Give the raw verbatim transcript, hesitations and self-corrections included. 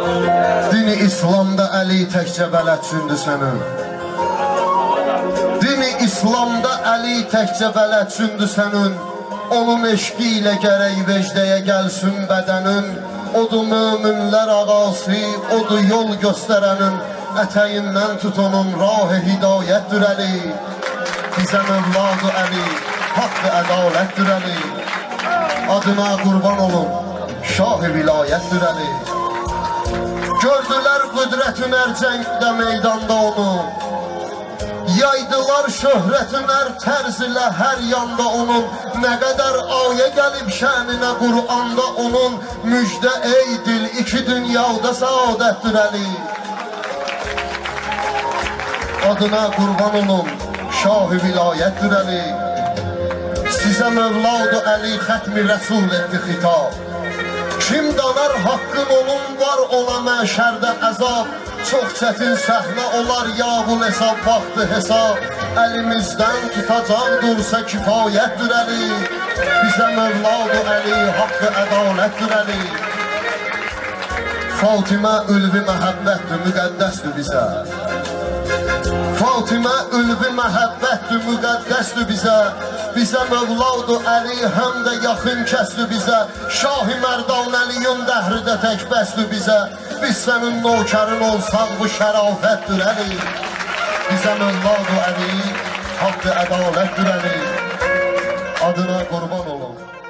Dini İslamda Əli təkcə bələdçündür sənin. Dini İslamda Əli təkcə bələdçündür sənin. Onun eşqi ilə gərək vecdəyə gəlsin bədənin. Odur möminlər ağası, odur yol göstərənin. Ətəyindən tut onun rah-ı hidayətdir Əli. Bizə Mövlad-ı Əli, haqq-ı ədalətdir Əli. Adına qurban olun, şah-ı vilayətdir Əli. Gördülər qüdrətin ərcəngdə meydanda onu. Yaydılar şöhrətin ər tərz ilə hər yanda onun. Nə qədər ayə gəlib şəninə Qur'anda onun. Müjdə ey dil, iki dünyada səadətdir Əli. Adına qurban olun, şah-ı vilayətdir Əli. Sizə Mövlad-ı Əli xətmi rəsul etdi xitab. Kim danar haqqın onun var ona məşərdə əzab. Çox çətin səhnə olar yağun hesab vaxtı hesab. Əlimizdən tutacaq dursa kifayətdir Əli. Bizə Mövlad-ı Əli haqqı ədalətdir Əli. Fatimə ülvi məhəbbətdir, müqəddəsdir bizə. Fatimə ülvi məhəbbətdir, müqəddəsdir bizə. Bizə Mövlad-ı Əli həm də yaxın kəsdir bizə. Şah-ı Mərdan Əliyin dəhridə tək bəsdir bizə. Biz sənin nökərin olsaq bu şərafətdir Əli. Bizə Mövlad-ı Əli haqq-ı ədalətdir Əli. Adına qurban olun.